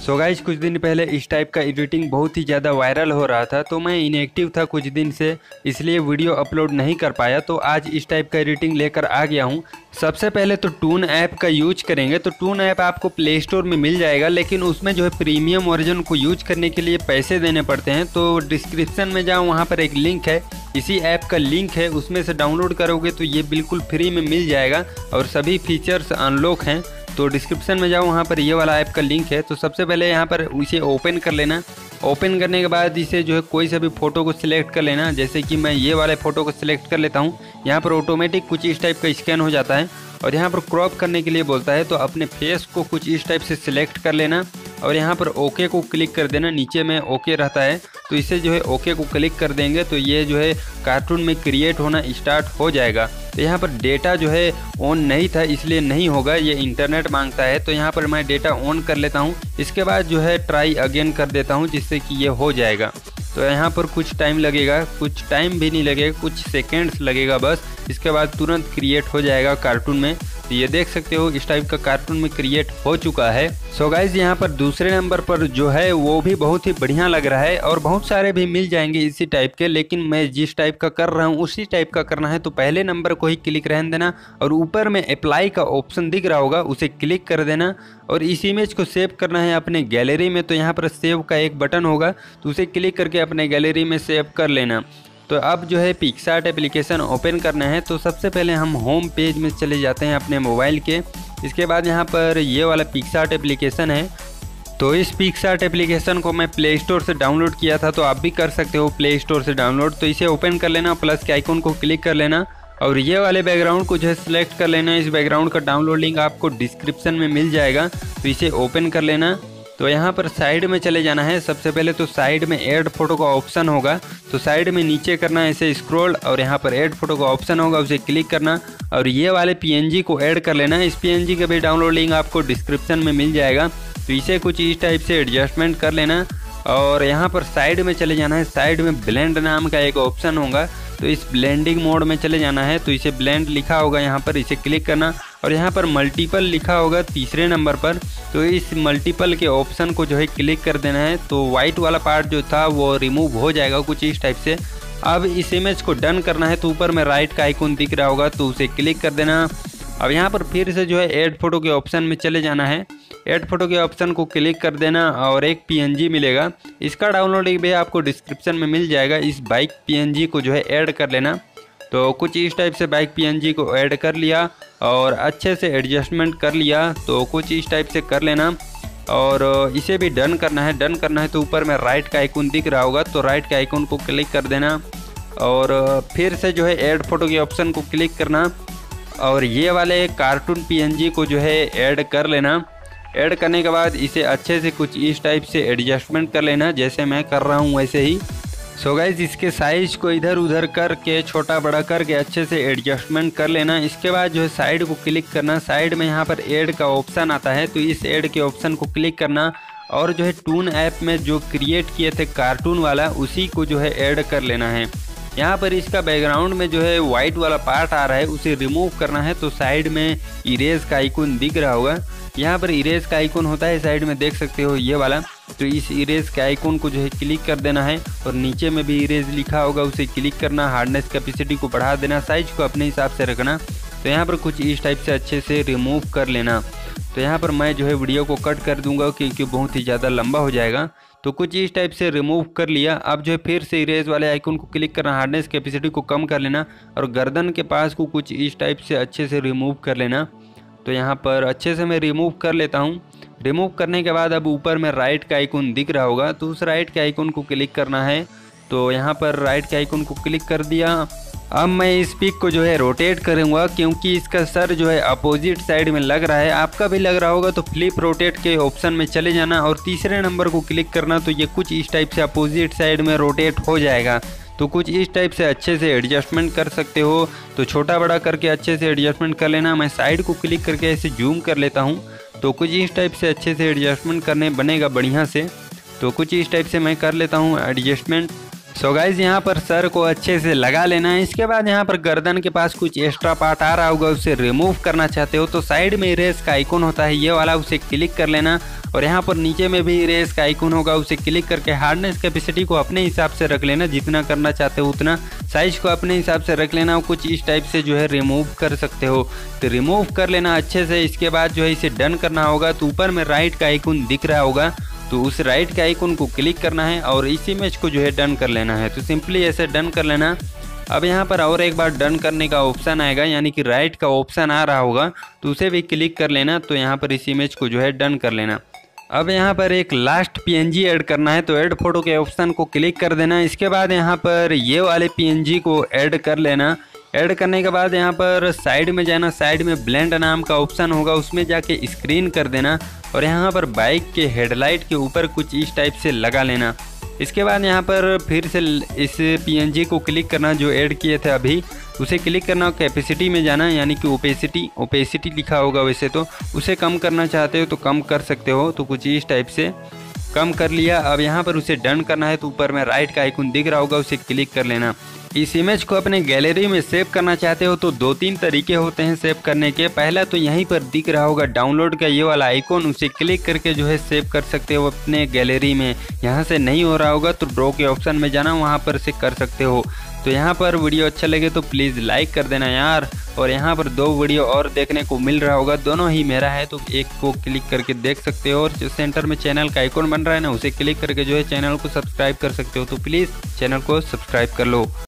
So guys, कुछ दिन पहले इस टाइप का एडिटिंग बहुत ही ज़्यादा वायरल हो रहा था, तो मैं इनएक्टिव था कुछ दिन से, इसलिए वीडियो अपलोड नहीं कर पाया। तो आज इस टाइप का एडिटिंग लेकर आ गया हूँ। सबसे पहले तो टून ऐप का यूज करेंगे। तो टून ऐप आपको प्ले स्टोर में मिल जाएगा, लेकिन उसमें जो है प्रीमियम वर्जन को यूज करने के लिए पैसे देने पड़ते हैं। तो डिस्क्रिप्शन में जाओ, वहाँ पर एक लिंक है, इसी ऐप का लिंक है, उसमें से डाउनलोड करोगे तो ये बिल्कुल फ्री में मिल जाएगा और सभी फीचर्स अनलॉक हैं। तो डिस्क्रिप्शन में जाओ, वहाँ पर ये वाला ऐप का लिंक है। तो सबसे पहले यहाँ पर इसे ओपन कर लेना। ओपन करने के बाद इसे जो है कोई सा भी फ़ोटो को सिलेक्ट कर लेना। जैसे कि मैं ये वाले फ़ोटो को सिलेक्ट कर लेता हूँ। यहाँ पर ऑटोमेटिक कुछ इस टाइप का स्कैन हो जाता है और यहाँ पर क्रॉप करने के लिए बोलता है, तो अपने फेस को कुछ इस टाइप से सिलेक्ट कर लेना और यहाँ पर ओके को क्लिक कर देना। नीचे में ओके रहता है, तो इसे जो है ओके को क्लिक कर देंगे तो ये जो है कार्टून में क्रिएट होना स्टार्ट हो जाएगा। तो यहाँ पर डेटा जो है ऑन नहीं था, इसलिए नहीं होगा, ये इंटरनेट मांगता है। तो यहाँ पर मैं डेटा ऑन कर लेता हूँ। इसके बाद जो है ट्राई अगेन कर देता हूँ, जिससे कि ये हो जाएगा। तो यहाँ पर कुछ टाइम लगेगा, कुछ टाइम भी नहीं लगेगा, कुछ सेकेंड्स लगेगा बस। इसके बाद तुरंत क्रिएट हो जाएगा कार्टून में। तो ये देख सकते हो इस टाइप का कार्टून में क्रिएट हो चुका है। सो गाइज, यहाँ पर दूसरे नंबर पर जो है वो भी बहुत ही बढ़िया लग रहा है और बहुत सारे भी मिल जाएंगे इसी टाइप के, लेकिन मैं जिस टाइप का कर रहा हूँ उसी टाइप का करना है। तो पहले नंबर को ही क्लिक रहने देना और ऊपर में अप्लाई का ऑप्शन दिख रहा होगा, उसे क्लिक कर देना और इस इमेज को सेव करना है अपने गैलरी में। तो यहाँ पर सेव का एक बटन होगा, तो उसे क्लिक करके अपने गैलरी में सेव कर लेना। तो अब जो है पिक्सआर्ट एप्लीकेशन ओपन करना है। तो सबसे पहले हम होम पेज में चले जाते हैं अपने मोबाइल के। इसके बाद यहाँ पर ये वाला पिक्सआर्ट एप्लीकेशन है। तो इस पिक्सआर्ट एप्लीकेशन को मैं प्ले स्टोर से डाउनलोड किया था, तो आप भी कर सकते हो प्ले स्टोर से डाउनलोड। तो इसे ओपन कर लेना, प्लस के आइकन को क्लिक कर लेना और ये वाले बैकग्राउंड को जो है सिलेक्ट कर लेना। इस बैकग्राउंड का डाउनलोड लिंक आपको डिस्क्रिप्शन में मिल जाएगा, तो इसे ओपन कर लेना। तो यहाँ पर साइड में चले जाना है। सबसे पहले तो साइड में ऐड फोटो का ऑप्शन होगा, तो साइड में नीचे करना है ऐसे स्क्रॉल और यहाँ पर ऐड फोटो का ऑप्शन होगा, उसे क्लिक करना और ये वाले पीएनजी को ऐड कर लेना। इस पीएनजी का भी डाउनलोड लिंक आपको डिस्क्रिप्शन में मिल जाएगा। तो इसे कुछ इस टाइप से एडजस्टमेंट कर लेना और यहाँ पर साइड में चले जाना है। साइड में ब्लेंड नाम का एक ऑप्शन होगा, तो इस ब्लेंडिंग मोड में चले जाना है। तो इसे ब्लेंड लिखा होगा यहाँ पर, इसे क्लिक करना और यहाँ पर मल्टीपल लिखा होगा तीसरे नंबर पर। तो इस मल्टीपल के ऑप्शन को जो है क्लिक कर देना है। तो वाइट वाला पार्ट जो था वो रिमूव हो जाएगा कुछ इस टाइप से। अब इस इमेज को डन करना है, तो ऊपर में राइट का आइकन दिख रहा होगा, तो उसे क्लिक कर देना। अब यहाँ पर फिर से जो है ऐड फोटो के ऑप्शन में चले जाना है। ऐड फोटो के ऑप्शन को क्लिक कर देना और एक पीएनजी मिलेगा, इसका डाउनलोड भी आपको डिस्क्रिप्शन में मिल जाएगा। इस बाइक पीएनजी को जो है ऐड कर लेना। तो कुछ इस टाइप से बाइक पीएनजी को ऐड कर लिया और अच्छे से एडजस्टमेंट कर लिया। तो कुछ इस टाइप से कर लेना और इसे भी डन करना है। डन करना है तो ऊपर में राइट का आइकन दिख रहा होगा, तो राइट के आइकन को क्लिक कर देना और फिर से जो है ऐड फोटो के ऑप्शन को क्लिक करना और ये वाले कार्टून पीएनजी को जो है ऐड कर लेना। ऐड करने के बाद इसे अच्छे से कुछ इस टाइप से एडजस्टमेंट कर लेना, जैसे मैं कर रहा हूँ वैसे ही। सो गाइज, इसके साइज को इधर उधर करके छोटा बड़ा करके अच्छे से एडजस्टमेंट कर लेना। इसके बाद जो है साइड को क्लिक करना। साइड में यहाँ पर ऐड का ऑप्शन आता है, तो इस ऐड के ऑप्शन को क्लिक करना और जो है टून ऐप में जो क्रिएट किए थे कार्टून वाला, उसी को जो है ऐड कर लेना है। यहाँ पर इसका बैकग्राउंड में जो है वाइट वाला पार्ट आ रहा है, उसे रिमूव करना है। तो साइड में इरेज का आइकन दिख रहा होगा, यहाँ पर इरेज का आइकन होता है साइड में, देख सकते हो ये वाला। तो इस इरेज के आइकन को जो है क्लिक कर देना है और नीचे में भी इरेज लिखा होगा, उसे क्लिक करना। हार्डनेस कैपेसिटी को बढ़ा देना, साइज को अपने हिसाब से रखना। तो यहाँ पर कुछ इस टाइप से अच्छे से रिमूव कर लेना। तो यहाँ पर मैं जो है वीडियो को कट कर दूंगा क्योंकि बहुत ही ज़्यादा लंबा हो जाएगा। तो कुछ इस टाइप से रिमूव कर लिया। अब जो है फिर से इरेज वाले आइकन को क्लिक करना, हार्डनेस कैपेसिटी को कम कर लेना और गर्दन के पास को कुछ इस टाइप से अच्छे से रिमूव कर लेना। तो यहाँ पर अच्छे से मैं रिमूव कर लेता हूँ। रिमूव करने के बाद अब ऊपर में राइट का आइकन दिख रहा होगा, तो उस राइट के आइकन को क्लिक करना है। तो यहाँ पर राइट के आइकन को क्लिक कर दिया। अब मैं इस पिक को जो है रोटेट करूँगा क्योंकि इसका सर जो है अपोजिट साइड में लग रहा है, आपका भी लग रहा होगा। तो फ्लिप रोटेट के ऑप्शन में चले जाना और तीसरे नंबर को क्लिक करना, तो ये कुछ इस टाइप से अपोजिट साइड में रोटेट हो जाएगा। तो कुछ इस टाइप से अच्छे से एडजस्टमेंट कर सकते हो। तो छोटा बड़ा करके अच्छे से एडजस्टमेंट कर लेना। मैं साइड को क्लिक करके ऐसे जूम कर लेता हूँ, तो कुछ इस टाइप से अच्छे से एडजस्टमेंट करने बनेगा बढ़िया से। तो कुछ इस टाइप से मैं कर लेता हूँ एडजस्टमेंट सो गाइज यहाँ पर सर को अच्छे से लगा लेना है। इसके बाद यहाँ पर गर्दन के पास कुछ एक्स्ट्रा पार्ट आ रहा होगा, उसे रिमूव करना चाहते हो तो साइड में इरेज का आइकन होता है ये वाला, उसे क्लिक कर लेना। और यहाँ पर नीचे में भी इरेज का आइकन होगा, उसे क्लिक करके हार्डनेस कैपेसिटी को अपने हिसाब से रख लेना, जितना करना चाहते हो उतना। साइज को अपने हिसाब से रख लेना, कुछ इस टाइप से जो है रिमूव कर सकते हो तो रिमूव कर लेना अच्छे से। इसके बाद जो है इसे डन करना होगा तो ऊपर में राइट का आइकन दिख रहा होगा, तो उस राइट के आइकन को क्लिक करना है और इस इमेज को जो है डन कर लेना है। तो सिंपली ऐसे डन कर लेना। अब यहाँ पर और एक बार डन करने का ऑप्शन आएगा, यानी कि राइट का ऑप्शन आ रहा होगा तो उसे भी क्लिक कर लेना। तो यहाँ पर इस इमेज को जो है डन कर लेना। अब यहाँ पर एक लास्ट पीएनजी ऐड करना है तो ऐड फोटो के ऑप्शन को क्लिक कर देना। इसके बाद यहाँ पर ये वाले पीएनजी को ऐड कर लेना। ऐड करने के बाद यहाँ पर साइड में जाना, साइड में ब्लेंड नाम का ऑप्शन होगा, उसमें जाके स्क्रीन कर देना और यहाँ पर बाइक के हेडलाइट के ऊपर कुछ इस टाइप से लगा लेना। इसके बाद यहाँ पर फिर से इस पीएनजी को क्लिक करना जो ऐड किए थे अभी, उसे क्लिक करना। कैपेसिटी में जाना, यानी कि ओपेसिटी लिखा होगा वैसे तो, उसे कम करना चाहते हो तो कम कर सकते हो। तो कुछ इस टाइप से कम कर लिया। अब यहाँ पर उसे डन करना है तो ऊपर में राइट का आइकन दिख रहा होगा, उसे क्लिक कर लेना। इस इमेज को अपने गैलरी में सेव करना चाहते हो तो 2-3 तरीके होते हैं सेव करने के। पहला तो यहीं पर दिख रहा होगा डाउनलोड का ये वाला आइकन, उसे क्लिक करके जो है सेव कर सकते हो अपने गैलरी में। यहाँ से नहीं हो रहा होगा तो ड्रॉ के ऑप्शन में जाना, वहाँ पर से कर सकते हो। तो यहाँ पर वीडियो अच्छा लगे तो प्लीज़ लाइक कर देना यार। और यहाँ पर 2 वीडियो और देखने को मिल रहा होगा, दोनों ही मेरा है तो एक को क्लिक करके देख सकते हो। और जो सेंटर में चैनल का आइकन बन रहा है ना, उसे क्लिक करके जो है चैनल को सब्सक्राइब कर सकते हो। तो प्लीज़ चैनल को सब्सक्राइब कर लो।